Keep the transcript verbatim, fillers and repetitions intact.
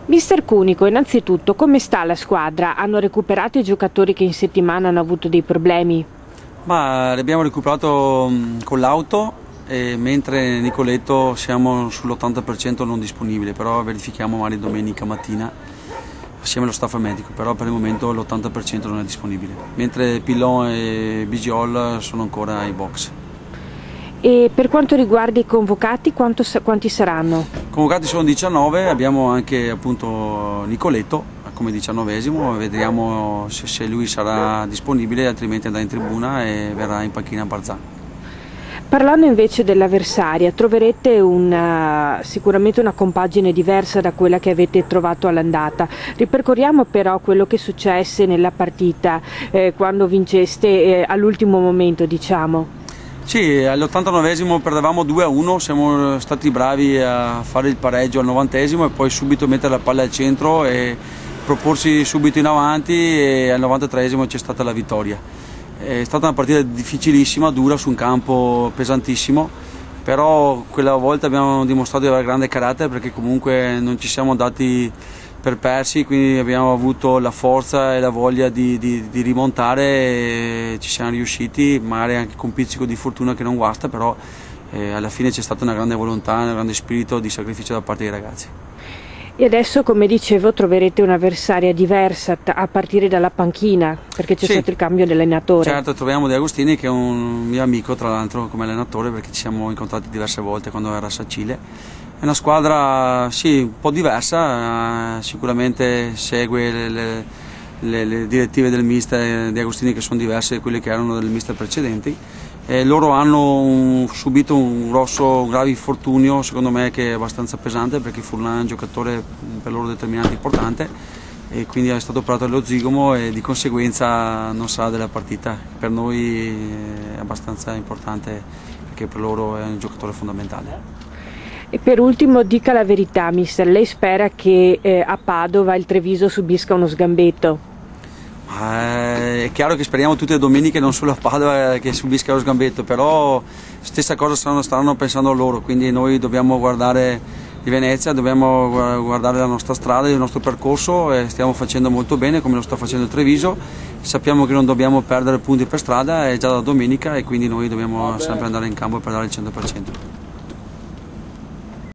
Mister Cunico, innanzitutto come sta la squadra? Hanno recuperato i giocatori che in settimana hanno avuto dei problemi? Ma l'abbiamo recuperato con l'auto, e mentre Nicoletto siamo sull'ottanta per cento non disponibile, però verifichiamo magari domenica mattina assieme allo staff medico, però per il momento l'ottanta per cento non è disponibile, mentre Pillon e Bigiol sono ancora ai box. E per quanto riguarda i convocati, quanto, quanti saranno? Convocati sono diciannove, abbiamo anche appunto Nicoletto come diciannovesimo, vedremo se, se lui sarà disponibile, altrimenti andrà in tribuna e verrà in panchina Barzà. Parlando invece dell'avversaria, troverete una, sicuramente una compagine diversa da quella che avete trovato all'andata. Ripercorriamo però quello che successe nella partita, eh, quando vinceste eh, all'ultimo momento, diciamo. Sì, all'ottantanovesimo perdevamo due a uno, siamo stati bravi a fare il pareggio al novantesimo e poi subito mettere la palla al centro e proporsi subito in avanti, e al novantatreesimo c'è stata la vittoria. È stata una partita difficilissima, dura, su un campo pesantissimo, però quella volta abbiamo dimostrato di avere grande carattere, perché comunque non ci siamo dati per persi, quindi abbiamo avuto la forza e la voglia di, di, di rimontare e ci siamo riusciti, magari anche con un pizzico di fortuna che non guasta, però eh, alla fine c'è stata una grande volontà, un grande spirito di sacrificio da parte dei ragazzi. E adesso, come dicevo, troverete un'avversaria diversa a partire dalla panchina, perché c'è sì. stato il cambio dell'allenatore. Certo, troviamo De Agostini, che è un mio amico tra l'altro come allenatore, perché ci siamo incontrati diverse volte quando era a Sacile. È una squadra sì, un po' diversa, eh, sicuramente segue le, le, le, le direttive del mister De Agostini, che sono diverse da quelle che erano del mister precedenti. E loro hanno un, subito un grosso, un grave infortunio, secondo me, che è abbastanza pesante, perché Furlan è un giocatore per loro determinante importante, e quindi è stato operato allo zigomo e di conseguenza non sarà della partita. Per noi è abbastanza importante, perché per loro è un giocatore fondamentale. E per ultimo, dica la verità, mister, lei spera che eh, a Padova il Treviso subisca uno sgambetto? Eh, è chiaro che speriamo tutte le domeniche, non solo a Padova, che subisca lo sgambetto, però stessa cosa stanno, stanno pensando loro, quindi noi dobbiamo guardare di Venezia, dobbiamo guardare la nostra strada, il nostro percorso, e stiamo facendo molto bene come lo sta facendo il Treviso. Sappiamo che non dobbiamo perdere punti per strada, è già da domenica, e quindi noi dobbiamo sempre andare in campo per dare il cento per cento.